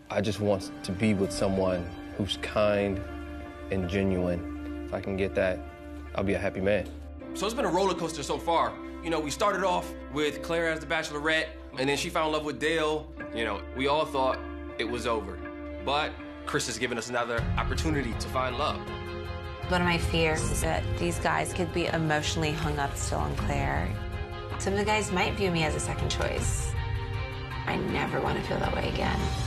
I just want to be with someone who's kind and genuine. If I can get that, I'll be a happy man. So it's been a roller coaster so far. You know, we started off with Claire as the Bachelorette, and then she fell in love with Dale. You know, we all thought it was over. But Chris has given us another opportunity to find love. One of my fears is that these guys could be emotionally hung up still on Claire. Some of the guys might view me as a second choice. I never want to feel that way again.